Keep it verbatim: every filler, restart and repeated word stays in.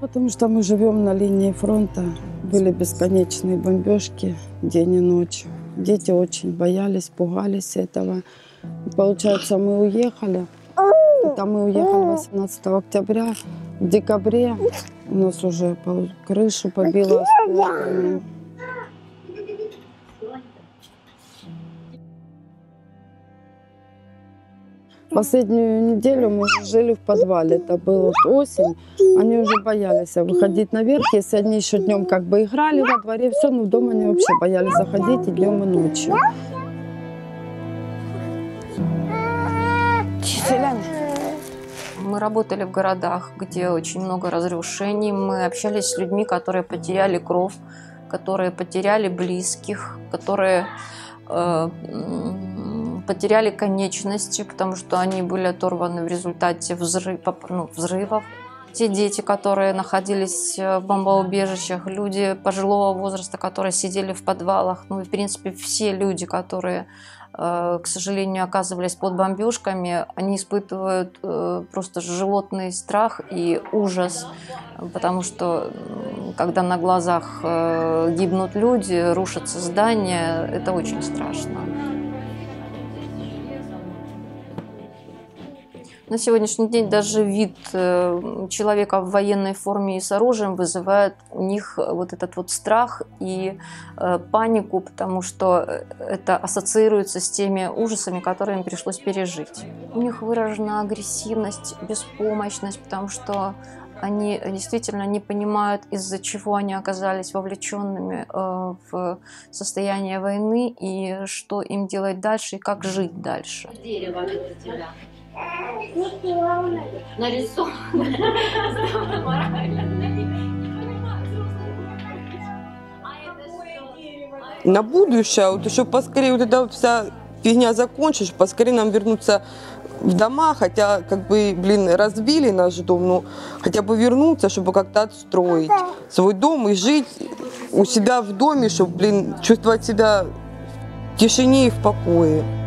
Потому что мы живем на линии фронта. Были бесконечные бомбежки день и ночь. Дети очень боялись, пугались этого. Получается, мы уехали. Там мы уехали восемнадцатого октября. В декабре у нас уже крышу побило осколками. Последнюю неделю мы жили в подвале. Это была осень. Они уже боялись выходить наверх. Если они еще днем как бы играли во дворе, все, но в дом они вообще боялись заходить и днем, и ночью. Мы работали в городах, где очень много разрушений. Мы общались с людьми, которые потеряли кровь, которые потеряли близких, которые э, потеряли конечности, потому что они были оторваны в результате взрыв, ну, взрывов. Те дети, которые находились в бомбоубежищах, люди пожилого возраста, которые сидели в подвалах, ну и в принципе все люди, которые, к сожалению, оказывались под бомбежками, они испытывают просто животный страх и ужас, потому что когда на глазах гибнут люди, рушатся здания, это очень страшно. На сегодняшний день даже вид человека в военной форме и с оружием вызывает у них вот этот вот страх и панику, потому что это ассоциируется с теми ужасами, которые им пришлось пережить. У них выражена агрессивность, беспомощность, потому что они действительно не понимают, из-за чего они оказались вовлеченными в состояние войны и что им делать дальше и как жить дальше. Дерево для тебя. Нарисовано. На будущее, вот еще поскорее вот эта вот вся фигня закончишь, поскорее нам вернуться в дома, хотя как бы, блин, разбили наш дом, но хотя бы вернуться, чтобы как-то отстроить свой дом и жить у себя в доме, чтобы, блин, чувствовать себя в тишине и в покое.